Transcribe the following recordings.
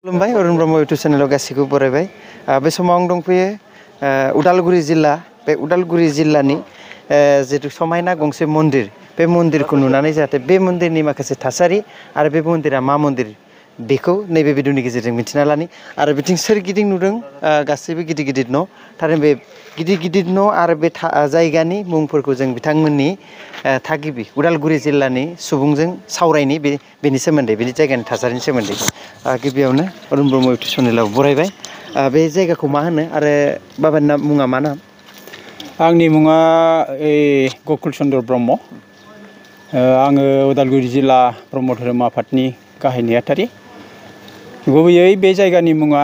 खुलुमबाय अरुण ब्रह्म इउटुब चेनेलाव गासिखौबो बरायबाय बे समाव आं दंफैयो उदालगुरि जिल्ला बे उदालगुरि जिल्लानि जितु समायना गंसे मन्दिर बे मन्दिरखौ नुनानै जाहाथे बे मन्दिरनि माखासे थासारि आरो बे मन्दिरा मा मन्दिर बेखौ नैबे भिडिअनि गेजेरजों मिथिना लानि आरो बिथिं सोरगिदिं नुदों गासैबो गिदिर गिदिर न' थारैनो बे गिदिर गिदिर न' आरो बे जायगानि मुंफोरखौ जों बिथांमोननि थागिबि उदालगुरि जिल्लानि सुबुंजों सावरायनि बेनि सोमोन्दै बेनि जायगानि थासारिनि सोमोन्दै गिबियावनो अरुण ब्रह्म इउटुब चेनेलाव बरायबाय बे जायगाखौ मा होनो आरो बाबानि मुङा मा नाम? आंनि मुङा गकुल चन्द्र ब्रह्म आङो उदालगुरि जिल्ला ब्रह्म धोरोम आफादनि गाहाय नेहाथारि गुबैयै बे जायगानि मुङा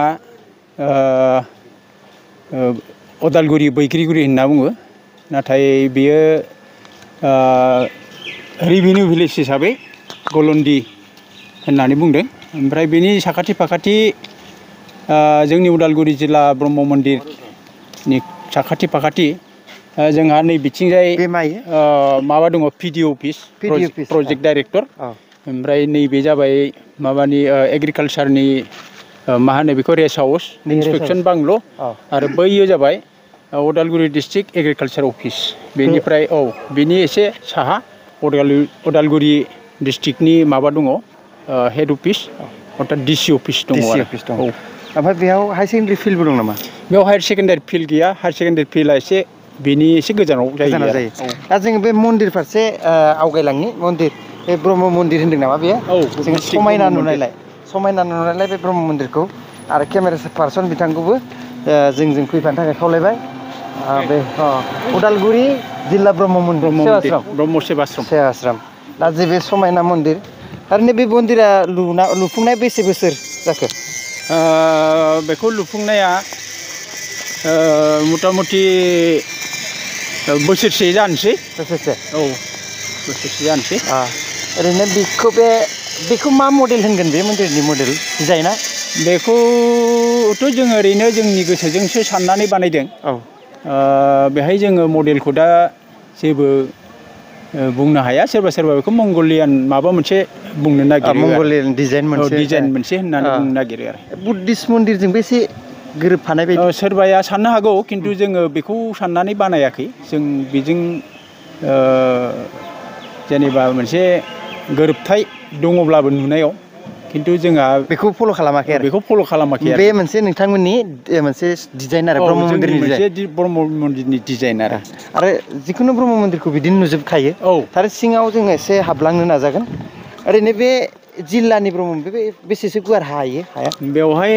उदालगुरि बैग्रिगुरि होनना बुङो नाथाय बेयो रिभिनिउ भिलेज हिसाबै गलन्दि होननानै बुंदों ओमफ्राय बेनि साखाथि फाखाथि जोंनि उदालगुरि जिल्ला ब्रह्म मन्दिरनि साखाथि फाखाथि जोंहा नै बिथिंजाय माबा दङ पिडि अफिस प्रजेक्ट डाइरेक्टर ओमफ्राय नैबे जाबाय माबानि एग्रिकालसारनि मा होनो बेखौ रेस्ट हाउस इन्सपेक्सन बांल' आरो बैयो जाबाय उदालगुरि डिस्ट्रिक्ट एग्रिकालसार अफिस बेनिफ्राय बेनि एसे साहा उदालगुरि डिस्ट्रिक्टनि माबा दङ हेड अफिस अर्थात डिसि अफिस दङ आरो ओमफ्राय बेयाव हायार सेकेन्डारि फिल्डबो दं नामा? बेयाव हायार सेकेन्डारि फिल्ड गैया हायार सेकेन्डारि फिल्डआ बेनि एसे गोजानाव जायो दा जोङो बे मन्दिर फारसे आवगायलांनि मन्दिर बे ब्रह्म मन्दिर होन्दों नामा बेयो जोङो समायना नुनायलाय बे ब्रह्म मन्दिरखौ आरो केमेरा पार्सन बिथांखौबो जोंजों फैफानो थाखाय खावलायबाय बे उदालगुरि जिल्ला ब्रह्म मन्दिर ब्रह्म सेवाश्रम दा जे बे समायना मन्दिर थारैनो बे मन्दिरा लुफुंनाय बेसे बोसोर जाखो? बेखौ लुफुंनाया मथा मथि बोसोरसे जानोसै बोसोरसे जानोसै ओरैनो बेखौ मा मडेल होनगोन बे मन्दिरनि मडेल डिजाइना? बेखौथ' जों ओरैनो जोंनि गोसोजोंसो साननानै बानायदों बेहाय जोङो मडेलखौ दा जेबो बुंनो हाया सोरबा बेखौ मंगलियान माबा मोनसे बुंनो नागिरो मंगलियान डिजाइन मोनसे होननानै बुंनो नागिरो आरो बुद्धिस्ट मन्दिरजोंबो एसे गोरोबफानाय बायदि सोरबाया साननो हागौ खिन्थु जोङो बेखौ साननानै बानायाखै जों बेजों जेनेबा मोनसे गोरोबथाय दङब्लाबो नुनायाव खिन्थु जोंहा बेखौ फल' खालामाखै बे मोनसे नोंथांमोननि मोनसे डिजाइन आरो ब्रह्म मन्दिरनि डिजाइन आरो जिखुनु ब्रह्म मन्दिरखौ बिदिनो नुजोबखायो आरो सिङाव जोङो एसे हाबलांनो नाजागोन ओरैनो बे जिल्लानि ब्रह्म बे बेसेसो गुवार हाया बेवहाय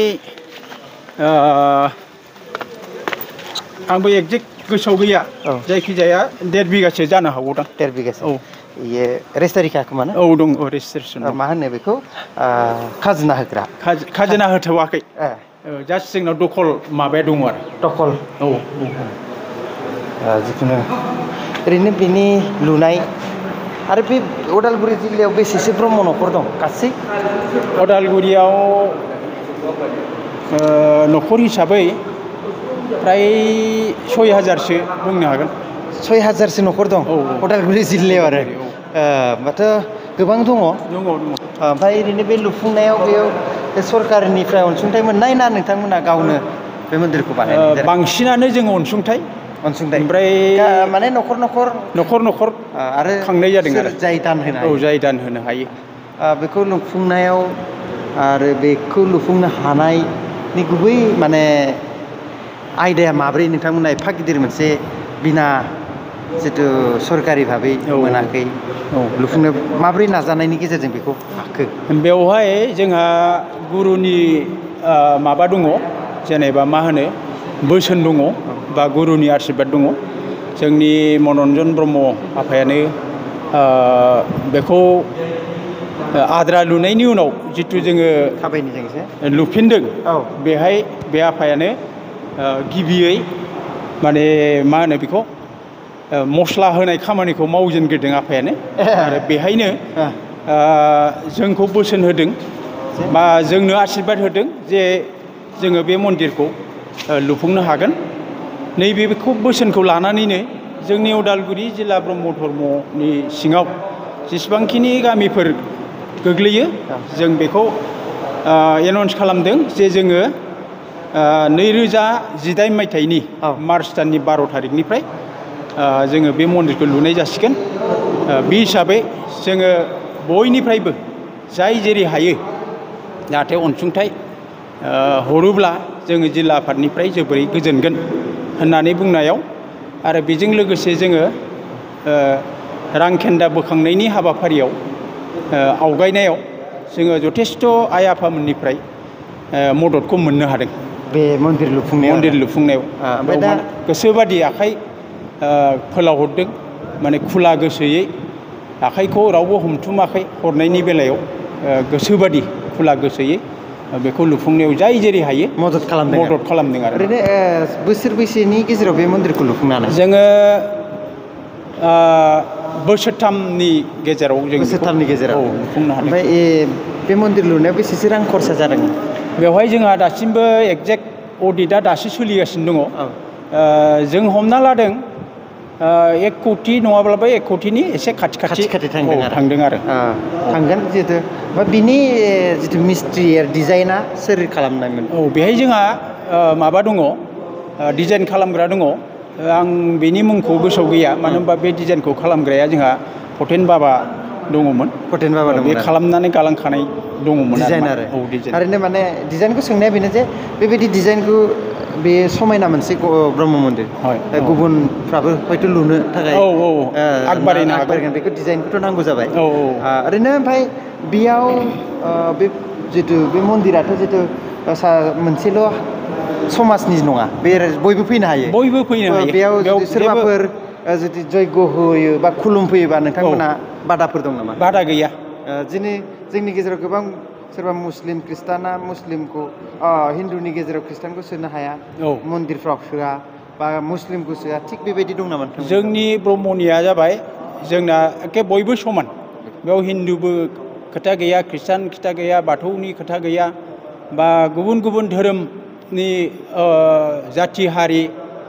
आंबो एक्जेक्ट गोसोआव गैया जायखिजाया 1.5 बिगासो जानो हागौ दां 1.5 बिगासो इयो रेजिस्टारिखा खोमा ना? दं रेजिस्ट्रेसन मा होनो बेखौ खाजोना होग्रा खाजोना होथ'वाखै जास्ट जोंनाव दखल माबाया दङ आरो दखल जिखुनु ओरैनो बेनि लुनाय आरो बे उदालगुरि जिल्लायाव बेसेसो ब्रह्म न'खर दं गासै? उदालगुरियाव न'खर हिसाबै फ्राय 6000सो बुंनो हागोन 6000सो न'खर दं उदालगुरि जिल्लायाव आरो होमबाथ' गोबां दङ ओमफ्राय ओरैनो बे लुफुंनायाव बेयाव सरकारनिफ्राय अनसुंथाइ मोननाय ना नोंथांमोना गावनो बे मन्दिरखौ बानायनाय? बांसिनानो जोङो अनसुंथाइ ओमफ्राय माने न'खर आरो खांनाय जादों आरो जाय दान होनो हायो बेखौ लुफुंनायाव आरो बेखौ लुफुंनो हानायनि गुबै माने आयदाया माब्रै नोंथांमोना एफा गिदिर मोनसे बिना जितु सरकारि भाबै मोनाखै लुफुंनो माब्रै नाजानायनि गेजेरजों बेखौ हाखो? बेवहाय जोंहा गुरुनि माबा दङ जेनेबा मा होनो बोसोन दङ बा गुरुनि आशीर्बाद दङ जोंनि मनरन्जन ब्रह्म आफायानो बेखौ आद्रा लुनायनि उनाव जिथु जोङो लुफिनदों बेहाय बे आफायानो गिबियै माने मा होनो बेखौ मस्ला होनाय खामानिखौ मावजेनग्रोदों आफायानो आरो बेहायनो जोंखौ बोसोन होदों बा जोंनो आशीर्बाद होदों जे जोङो बे मन्दिरखौ लुफुंनो हागोन नैबेखौ बोसोनखौ लानानैनो जोंनि उदालगुरि जिल्ला ब्रह्म धर्मनि सिङाव जेसेबांखिनि गामिफोर गोग्लैयो जों बेखौ एनाउन्स खालामदों जे जोङो 2018 मायथाइनि मार्च दाननि 12 थारिखनिफ्राय जोङो बे मन्दिरखौ लुनाय जासिगोन। बे हिसाबै जोङो बयनिफ्रायबो जाय जेरै हायो जाहाथे अनसुंथाइ हरोब्ला जोङो जिल्ला आफादनिफ्राय जोबोरै गोजोनगोन होननानै बुंनायाव आरो बेजों लोगोसे जोङो रां खेन्दा बोखांनायनि हाबाफारियाव आवगायनायाव जोङो जथेस्थ' आइ आफामोननिफ्राय मददखौ मोननो हादों। बे मन्दिर लुफुंनायाव ओमफ्राय दा गोसोबादि आखाइ फोलावहरदों, माने खुला गोसोयै आखाइखौ रावबो हमथुमाखै हरनायनि बेलायाव गोसोबादि खुला गोसोयै बेखौ लुफुंनायाव जाय जेरै हायो मदद खालामदों आरो। ओरैनो बोसोरबैसेनि गेजेराव बे मन्दिरखौ लुफुंनो हानाय? जोङो बोसोरथामनि गेजेराव जों बोसोरथामनि गेजेराव लुफुंनो हादों। ओमफ्राय बे मन्दिर लुनायाव बेसेसो रां खरसा जादों? बेवहाय जोंहा दासिमबो एक्जेक्ट अडिटआ दासो सोलिगासिनो दङ। जों हमना लादों 1 कौटि नङाब्लाबो 1 कौटिनि एसे खाथि थांदों आरो। थांगोन जिहेतु बिनि जिथु मिस्ट्रि डिजाइना सोर खालामनायमोन? बेहाय जोंहा माबा दङ, डिजाइन खालामग्रा दङ। आं बेनि मुंखौ गोसोआव गैया, मानो होनबा बे डिजाइनखौ खालामग्राया जोंहा फतेन बाबा दङमोन। बे खालामनानै गालांखानाय दङमोन डिजाइनार। ओरैनो माने डिजाइनखौ सोंनाया बेनो जे बेबायदि डिजाइनखौ बे समायना मोनसे ब्रह्म मन्दिर गुबुनफ्राबो हयथ' लुनो थाखाय आगबारिगोन, बेखौ डिजाइनखौथ' नांगौ जाबाय। ओरैनो ओमफ्राय बेयाव बे जिथु बे मन्दिराथ' जिथु मोनसेल' समाजनि नङा, बे बयबो फैनो हायो। बेयाव सोरबाफोर जुदि जयग' होयो बा खुलुमफैयोबा नोंथांमोना बादाफोर दं नामा? बादा गैया। जोंनि गेजेराव गोबां सोरबा मुस्लिम ख्रिस्टाना मुस्लिमखौ, हिन्दुनि गेजेराव ख्रिस्टानखौ सोनो हाया, मन्दिरफ्राव सोआ बा मुस्लिमखौ सोआ, थिग बेबायदि दं नामा? जोंनि ब्रह्मनिया जाबाय जोंना एखे बयबो समान। बेयाव हिन्दुबो खोथा गैया, ख्रिस्टान खोथा गैया, बाथौनि खोथा गैया, बा गुबुन गुबुन धोरोमनि जाथि हारि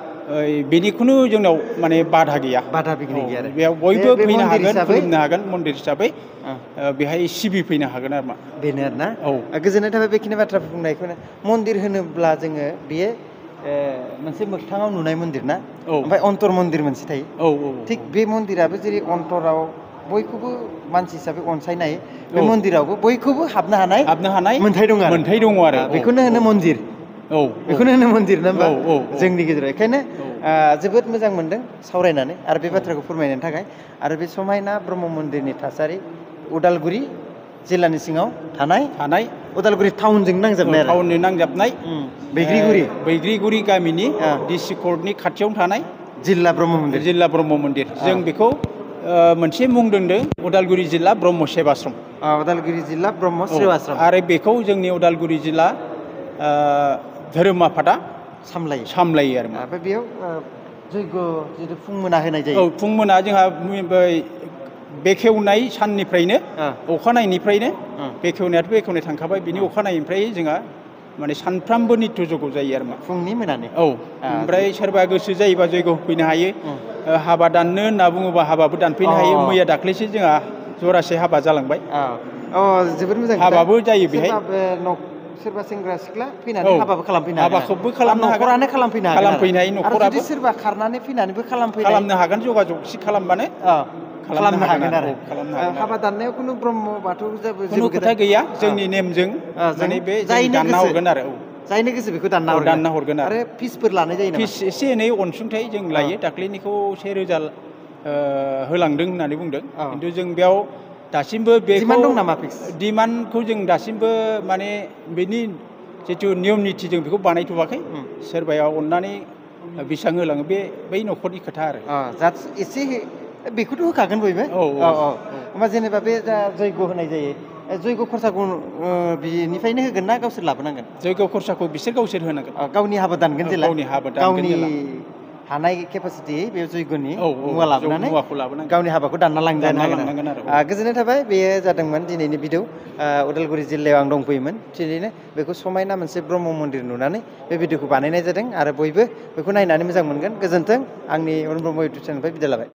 बेनि खुनु जोंनाव माने बादा गैया। बेयाव बयबो फैनो हागोन, खुलुमनो हागोन। मन्दिर हिसाबै बेहाय सिबिफैनो हागोन आरो मा। बेनो आरोना। गोजोननाय थाबाय बेखिनि बाथ्रा बुंनायखौनो। मन्दिर होनोब्ला जोङो बेयो मोनसे मोगथाङाव नुनाय मन्दिर ना, ओमफ्राय अन्तर मन्दिर मोनसे थायो। थिग बे मन्दिराबो जेरै अन्तराव बयखौबो मानसि हिसाबै अनसायनाय, बे मन्दिरावबो बयखौबो हाबनो हानाय मोन्थाय दं आरो। बेखौनो होनो मन्दिर। बेखौनो होनो मन्दिर ना होमबा जोंनि गेजेराव। बेखायनो जोबोद मोजां मोनदों सावरायनानै आरो बे बाथ्राखौ फोरमायनायनि थाखाय। आरो बे समायना ब्रह्म मन्दिरनि थासारि, उदालगुरि जिल्लानि सिङाव थानाय उदालगुरि टाउनजों नांजाबनाय आरो। टाउनजों नांजाबनाय बैग्रिगुरि गामिनि डिसि कर्टनि खाथियावनो थानाय जिल्ला ब्रह्म मन्दिर। जों बेखौ मोनसे मुं दोनदों उदालगुरि जिल्ला ब्रह्म सेबाश्रम। उदालगुरि जिल्ला ब्रह्म सेबाश्रम। आरो बेखौ जोंनि उदालगुरि जिल्ला धोरोम आफादा सामलायो आरो। ओमफ्राय बेयाव जयग' जिथु फुंमोना होनाय जायो। फुंमोना जोंहा बेखेवनाय साननिफ्रायनो, अखानायनिफ्रायनो, बेखेवनाय थांखाबाय, बिनि अखानायनिफ्राय जोंहा माने सानफ्रामबो नित्य जग' जायो आरो मा। फुंनि मोनानि। ओमफ्राय सोरबा गोसो जायोबा जयग' होफैनो हायो। हाबा दाननो होनना बुङोबा हाबाबो दानफैनो हायो। मैया दाख्लैसो जोंहा जरासे हाबा जालांबाय। जोबोद मोजां। हाबाबो जायो बेहाय। सोरबा सेंग्रा सिख्ला फैनानै हाबाबो खालामफैनो हागोन। हाबाखौबो खालामनो हागोन। न'खरानो खालामफैनो हागोन। न'खराबो। आरो जुदि सोरबा खारनानै फैनानैबो खालामनो हागोन, जगाजग खालामबानो खालामनो हागोन आरो। हाबा दाननायाव खुनु ब्रह्म बाथौ जेबो खोथा गैया। जोंनि नेमजों माने बे दानना हरगोन आरो। जायनो गोसो बेखौ दानना हरगोन आरो। फिसफोर लानाय जायो नामा? फिस एसे एनै अनसुंथाइ जों लायो। दाख्लैनिखौ 1000 होलांदों होननानै बुंदों। खिन्थु जों बेयाव दासिमबो बेखौ दं नामा? डिमान्डखौ जों दासिमबो माने बेनि जिथु नियम निथि जों बेखौ बानायथ'वाखै। सोरबाया अननानै बेसेबां होलाङो बै न'खरनि खोथा आरो। एसे बेखौथ' होखागोन बयबो। होमबा जेनेबा बे जा जयग' होनाय जायो, जयग' खरसाखौ बिनिफ्रायनो होगोन ना गावसोर लाबोनांगोन? जयग' खरसाखौ गावसोर होनांगोन। गावनि हाबा दानगोन जेला, गावनि जेला हानाय केपासिटि बे जयग'नि मुवा लाबोनानै गावनि हाबाखौ दानना लांनांगोन आरो। गोजोननाय थाबाय। बेयो जादोंमोन दिनैनि भिडिअ। उदालगुरि जिल्लायाव आं दंफैयोमोन। थिगैनो बेखौ समायना मोनसे ब्रह्म मन्दिर नुनानै बे भिडिअखौ बानायनाय जादों आरो बयबो बेखौ नायनानै मोजां मोनगोन। गोजोन्थों। आंनि अरुण ब्रह्म इउटुब चेनेलनिफ्राय बिदाय लाबाय।